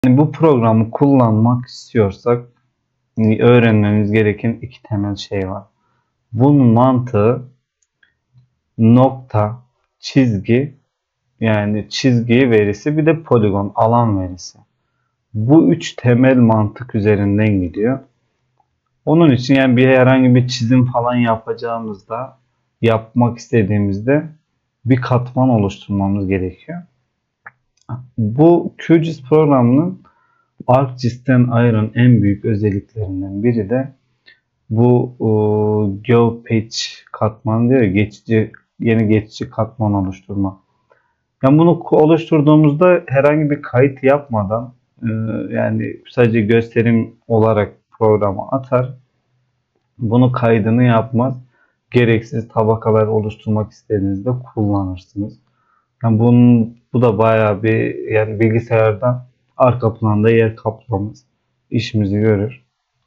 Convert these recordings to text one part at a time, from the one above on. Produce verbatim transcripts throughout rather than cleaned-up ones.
Yani bu programı kullanmak istiyorsak öğrenmemiz gereken iki temel şey var. Bunun mantığı nokta, çizgi, yani çizgi verisi, bir de poligon, alan verisi. Bu üç temel mantık üzerinden gidiyor. Onun için yani bir herhangi bir çizim falan yapacağımızda, yapmak istediğimizde bir katman oluşturmamız gerekiyor. Bu Q G I S programının ArcGIS'ten ayıran en büyük özelliklerinden biri de bu e, GeoPatch katmanı diyor ya, geçici, yeni geçici katman oluşturma. Yani bunu oluşturduğumuzda herhangi bir kayıt yapmadan e, yani sadece gösterim olarak programa atar. Bunu kaydını yapmaz. Gereksiz tabakalar oluşturmak istediğinizde kullanırsınız. Yani bunun, bu da bayağı bir, yani bilgisayarda arka planda yer kaplamaz. İşimizi görür.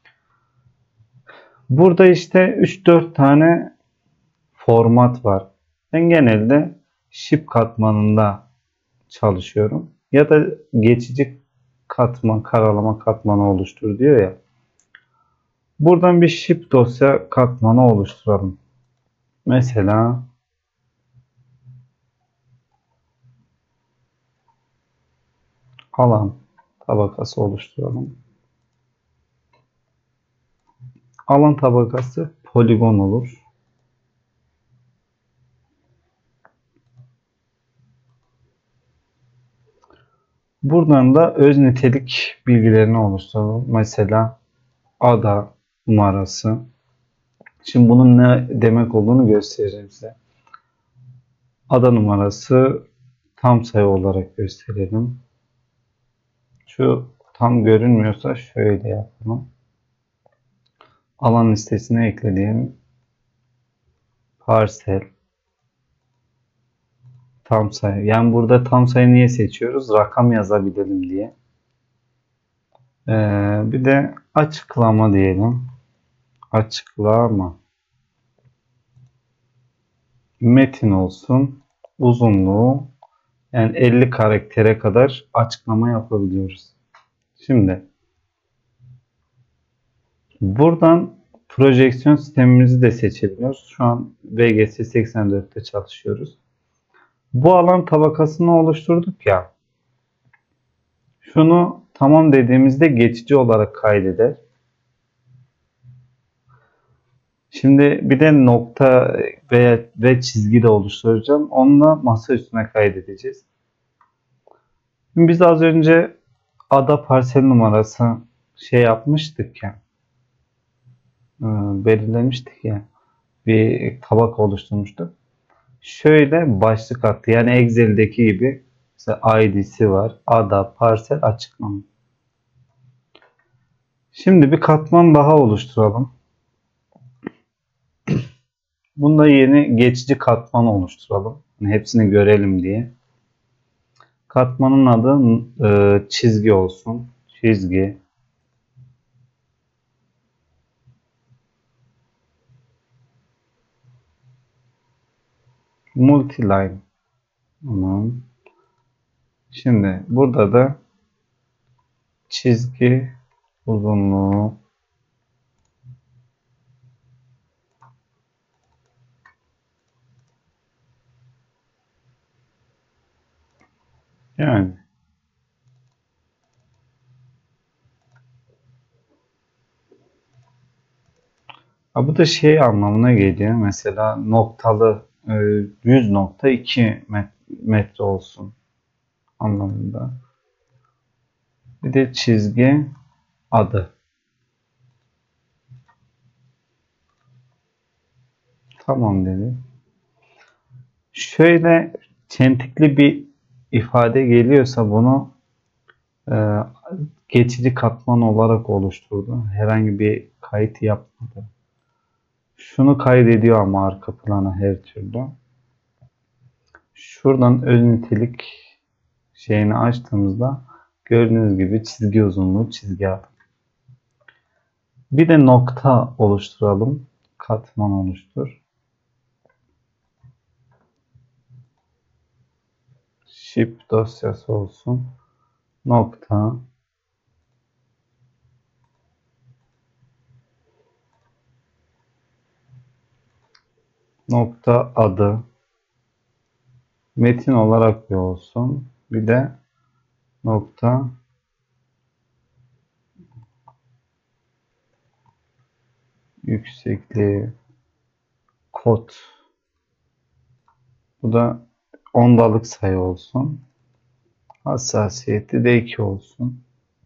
Burada işte üç dört tane format var. Ben genelde şip katmanında çalışıyorum. Ya da geçici katman, karalama katmanı oluştur diyor ya. Buradan bir şip dosya katmanı oluşturalım. Mesela alan tabakası oluşturalım. Alan tabakası poligon olur. Buradan da öz nitelik bilgilerini oluşturalım. Mesela ada numarası. Şimdi bunun ne demek olduğunu göstereceğim size. Ada numarası tam sayı olarak gösterelim. Şu tam görünmüyorsa şöyle yapalım. Alan listesine ekleyelim. Parsel tam sayı. Yani burada tam sayı niye seçiyoruz? Rakam yazabilelim diye. Ee, bir de açıklama diyelim. Açıklama. Metin olsun. Uzunluğu yani elli karaktere kadar açıklama yapabiliyoruz. Şimdi buradan projeksiyon sistemimizi de seçebiliyoruz. Şu an V G S seksen dörtte çalışıyoruz. Bu alan tabakasını oluşturduk ya. Şunu tamam dediğimizde geçici olarak kaydeder. Şimdi bir de nokta ve, ve çizgi de oluşturacağım. Onunla masa üstüne kaydedeceğiz. Şimdi biz az önce ada parsel numarası şey yapmıştık ya. Belirlemiştik ya. Bir tabak oluşturmuştuk. Şöyle başlık attı. Yani Excel'deki gibi mesela I D'si var. Ada, parsel, açıklama. Şimdi bir katman daha oluşturalım. Bunda yeni geçici katman oluşturalım. Yani hepsini görelim diye. Katmanın adı e, çizgi olsun. Çizgi. Multiline. Tamam. Şimdi burada da çizgi uzunluğu yani ha, bu da şey anlamına geliyor. Mesela noktalı e, yüz nokta iki metre olsun anlamında. Bir de çizgi adı. Tamam dedi. Şöyle çentikli bir ifade geliyorsa bunu e, geçici katman olarak oluşturdu. Herhangi bir kayıt yapmadı. Şunu kaydediyor ama arka plana her türlü. Şuradan öz nitelik şeyini açtığımızda gördüğünüz gibi çizgi uzunluğu çizgi adı. Bir de nokta oluşturalım. Katman oluştur. Ship dosyası olsun. Nokta. nokta adı metin olarak bir olsun. Bir de nokta yüksekliği kod. Bu da ondalık sayı olsun. Hassasiyeti de iki olsun.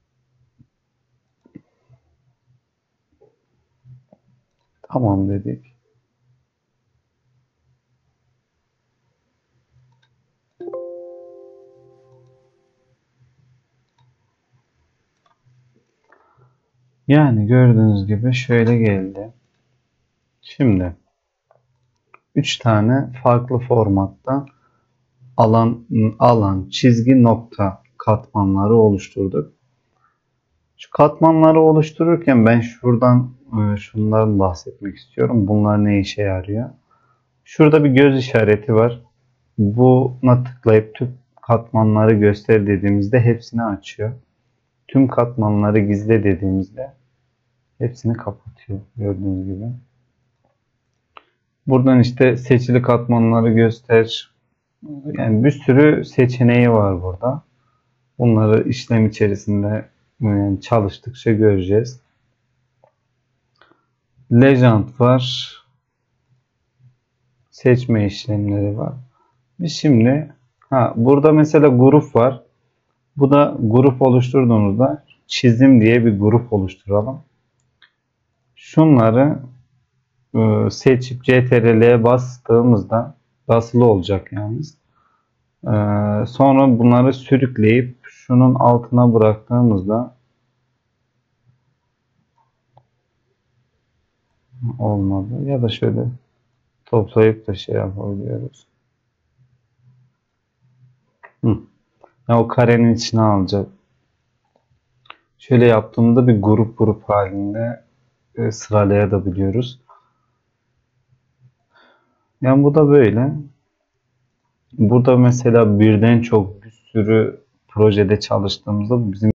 Tamam dedik. Yani gördüğünüz gibi şöyle geldi. Şimdi üç tane farklı formatta alan, alan, çizgi, nokta katmanları oluşturduk. Şu katmanları oluştururken ben şuradan şundan bahsetmek istiyorum. Bunlar ne işe yarıyor? Şurada bir göz işareti var. Buna tıklayıp tüm katmanları göster dediğimizde hepsini açıyor. Tüm katmanları gizle dediğimizde hepsini kapatıyor gördüğünüz gibi. Buradan işte seçili katmanları göster. Yani bir sürü seçeneği var burada. Bunları işlem içerisinde yani çalıştıkça göreceğiz. Legend var. Seçme işlemleri var. Biz şimdi ha, burada mesela grup var. Bu da grup oluşturduğumuzda çizim diye bir grup oluşturalım. Şunları e, seçip Ctrl L'ye bastığımızda basılı olacak yalnız. E, sonra bunları sürükleyip şunun altına bıraktığımızda olmadı. Ya da şöyle toplayıp da şey yapabiliyoruz. Hı. Ya o karenin içine alacak. Şöyle yaptığımda bir grup grup halinde e, sıralayabiliyoruz. Yani bu da böyle. Burada mesela birden çok bir sürü projede çalıştığımızda bizim